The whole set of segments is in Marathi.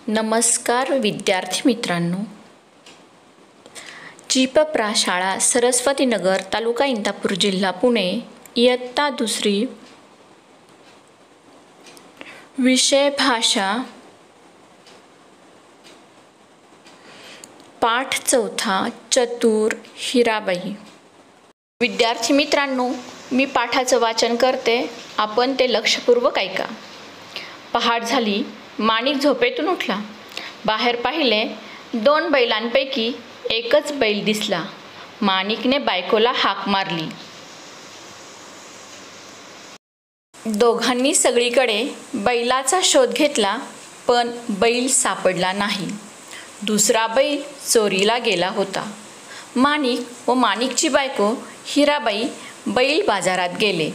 नमस्कार विद्यार्थी मित्रांनो, जीपप्रा शाळा सरस्वतीनगर तालुका इंदापूर जिल्हा पुणे इयत्ता दुसरी विषय भाषा पाठ चौथा चतुर हिराबाई। विद्यार्थी मित्रांनो, मी पाठाचं वाचन करते, आपण ते लक्षपूर्वक ऐका। पहाट झाली, माणिक झोपेतून उठला। बाहेर पाहिले, 2 बैलांपैकी एकच बैल दिसला। माणिकने बायकोला हाक मारली। दोघांनी सगळीकडे बैलाचा शोध घेतला, पण बैल सापडला नाही। दुसरा बैल चोरीला गेला होता। माणिक व माणिकची बायको हिराबाई बैल बाजारात गेले।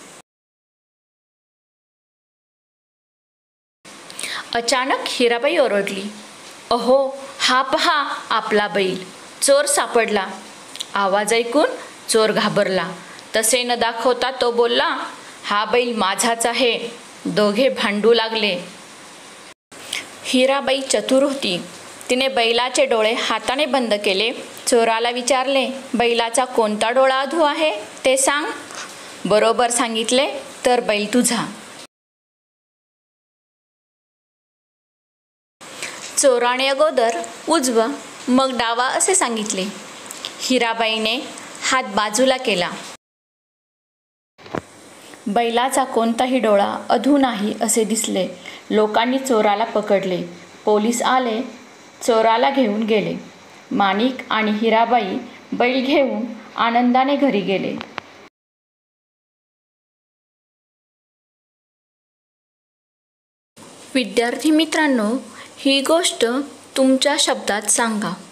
अचानक हिराबाई ओरडली, "अहो, हा पहा आपला बैल, चोर सापडला!" आवाज ऐकून चोर घाबरला। तसे न दाखवता तो बोलला, "हा बैल माझाच आहे." दोघे भांडू लागले। हिराबाई चतुर होती। तिने बैलाचे डोळे हाताने बंद केले। चोराला विचारले, "बैलाचा कोणता डोळा अधू आहे ते सांग." "बरोबर सांगितले तर बैल तुझा." चोराने अगोदर उजवा मग डावा असे सांगितले। हिराबाईने हात बाजूला केला। बैलाचा कोणताही डोळा अधू नाही असे दिसले। लोकांनी चोराला पकडले। पोलीस आले, चोराला घेऊन गेले। माणिक आणि हिराबाई बैल घेऊन आनंदाने घरी गेले। विद्यार्थी मित्रांनो, ही गोष्ट तुमच्या शब्दात सांगा।